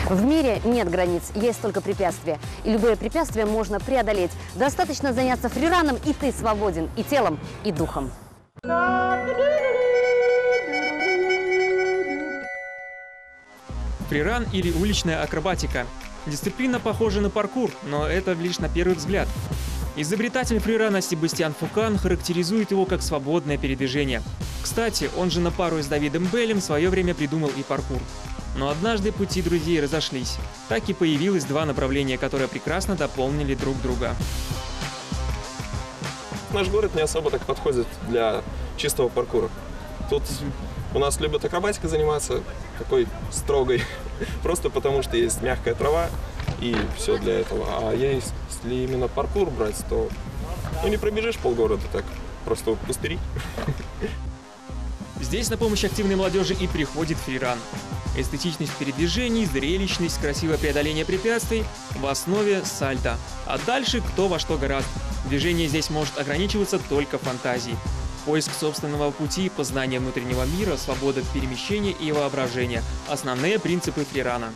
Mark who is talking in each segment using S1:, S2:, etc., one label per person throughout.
S1: В мире нет границ, есть только препятствия. И любые препятствия можно преодолеть. Достаточно заняться фрираном, и ты свободен и телом, и духом.
S2: Фриран или уличная акробатика. Дисциплина похожа на паркур, но это лишь на первый взгляд. Изобретатель фрирана Себастьян Фукан характеризует его как свободное передвижение. Кстати, он же на пару с Давидом Беллем в свое время придумал и паркур. Но однажды пути друзей разошлись. Так и появилось два направления, которые прекрасно дополнили друг друга.
S3: Наш город не особо так подходит для чистого паркура. Тут у нас любят акробатикой заниматься, такой строгой, просто потому что есть мягкая трава и все для этого. А если именно паркур брать, то не пробежишь полгорода так, просто пустыри.
S2: Здесь на помощь активной молодежи и приходит фриран. Эстетичность передвижений, зрелищность, красивое преодоление препятствий – в основе сальто. А дальше кто во что гораст. Движение здесь может ограничиваться только фантазией. Поиск собственного пути, познание внутреннего мира, свобода перемещения и воображения – основные принципы фрирана.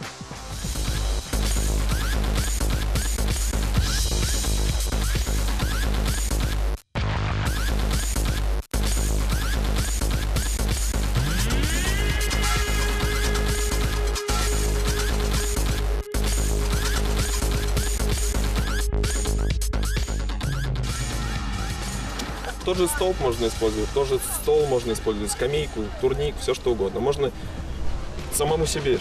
S3: Тот же столб можно использовать, тот же стол можно использовать, скамейку, турник, все что угодно. Можно самому себе.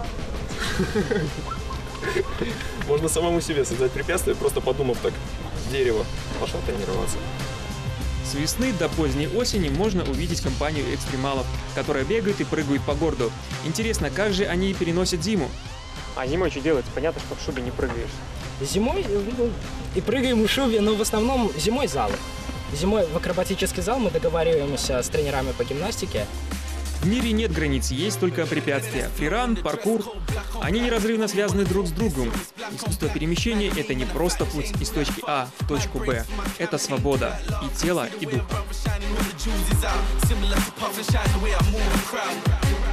S3: Можно самому себе создать препятствие, просто подумав так, дерево, пошел тренироваться.
S2: С весны до поздней осени можно увидеть компанию экстремалов, которая бегает и прыгает по городу. Интересно, как же они переносят зиму?
S4: А зимой что делать? Понятно, что в шубе не прыгаешь.
S5: Зимой и прыгаем в шубе, но в основном зимой залы. Зимой в акробатический зал мы договариваемся с тренерами по гимнастике.
S2: В мире нет границ, есть только препятствия. Фриран, паркур – они неразрывно связаны друг с другом. Искусство перемещения – это не просто путь из точки А в точку Б. Это свобода и тела, и духа.